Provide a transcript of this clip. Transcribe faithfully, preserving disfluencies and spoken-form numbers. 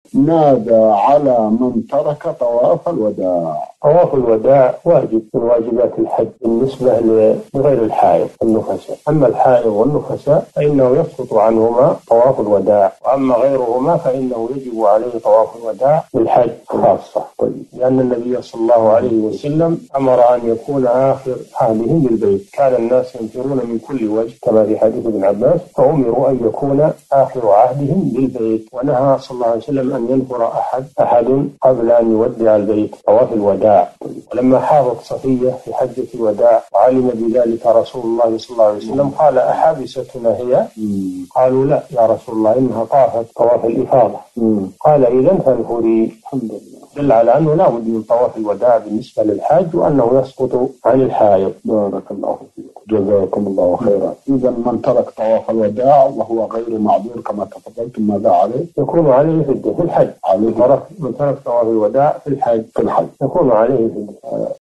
ماذا على من ترك طواف الوداع؟ طواف الوداع واجب من واجبات الحج بالنسبة لغير الحائض والنفساء. أما الحائض والنفساء فإنه يسقط عنهما طواف الوداع، وأما غيرهما فإنه يجب عليه طواف الوداع بالحج خاصة، لأن النبي صلى الله عليه وسلم أمر أن يكون آخر عهدهم بالبيت. كان الناس ينفرون من كل وجه كما في حديث ابن عباس، فأمروا أن يكون آخر عهدهم بالبيت، ونهى صلى الله عليه وسلم أن ينفر أحد أحد قبل أن يودع البيت طواف الوداع. ولما حاضت صفية في حجة الوداع وعلم بذلك رسول الله صلى الله عليه وسلم قال: أحابستنا هي؟ قالوا: لا يا رسول الله، إنها طافت طواف الإفاضة. قال: إذن فانفري. الحمد لله، دل على أنه لا بد من طواف الوداع بالنسبة للحاج، وأنه يسقط عن الحائض. بارك الله فيكم، جزاكم الله خيرا. إذا من ترك طواف الوداع وهو غير معذور كما تفضلتم ماذا عليه؟ يكون عليه فدية في الحج. عليه من ترك طواف الوداع في الحج في الحج يكون عليه فدية.